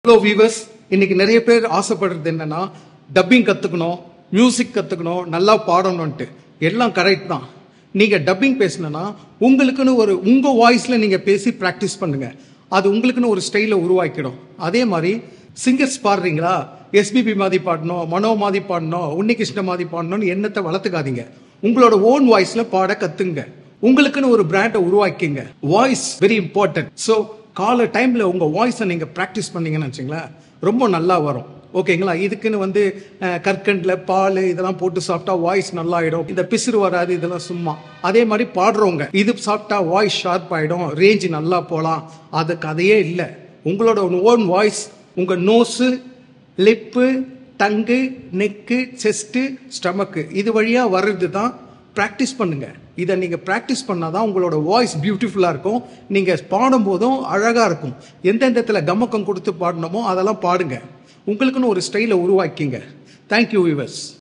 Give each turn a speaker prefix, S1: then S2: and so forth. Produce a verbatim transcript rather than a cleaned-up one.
S1: Hello viewers, இன்னைக்கு நிறைய பேர் ஆசைப்படுறது என்னன்னா டப்பிங் கத்துக்கணும், மியூசிக் கத்துக்கணும், நல்லா பாடணும்ட்டு. எல்லாம் கரெக்ட் தான். நீங்க டப்பிங் பேசணும்னா உங்களுக்குன்னு ஒரு உங்க வாய்ஸ்ல நீங்க பேசி பிராக்டிஸ் பண்ணுங்க. அது உங்களுக்குன்னு ஒரு ஸ்டைல உருவாக்கிடும். அதே மாதிரி சிங்கர்ஸ் பாடுறீங்களா, எஸ்பிபி மாதிரி பாடணும், மனோ மாதிரி பாடணும், உன்னிகிருஷ்ண மாதிரி பாடணும்னு எண்ணத்தை வளர்த்துக்காதீங்க. உங்களோட ஓன் வாய்ஸ்ல பாட கத்துங்க. உங்களுக்குன்னு ஒரு பிராண்டை உருவாக்கிங்க. Voice very important. ஸோ கால டைம்ல உங்க வாய்ஸை நீங்க பிராக்டிஸ் பண்ணீங்கன்னு வச்சுங்களேன், ரொம்ப நல்லா வரும். ஓகேங்களா? இதுக்குன்னு வந்து கற்கண்டில் பால் இதெல்லாம் போட்டு சாப்பிட்டா வாய்ஸ் நல்லா ஆயிடும், இந்த பிசுறு வராது, இதெல்லாம் சும்மா. அதே மாதிரி பாடுறவங்க இது சாப்பிட்டா வாய்ஸ் ஷார்ப் ஆயிடும், ரேஞ்ச் நல்லா போகலாம். அது கதையே இல்லை. உங்களோட ஓன் வாய்ஸ், உங்க nose, lip, tongue, neck, chest, stomach இது வழியா வர்றது தான். ப்ராக்டிஸ் பண்ணுங்க. இதை நீங்க ப்ராக்டிஸ் பண்ணாதான் உங்களோட வாய்ஸ் பியூட்டிஃபுல்லா இருக்கும். நீங்க பாடும் போதும் அழகா இருக்கும். எந்தெந்த இடத்துல கமக்கம் கொடுத்து பாடணுமோ அதெல்லாம் பாடுங்க. உங்களுக்குன்னு ஒரு ஸ்டைலை உருவாக்கிங்க. Thank you viewers.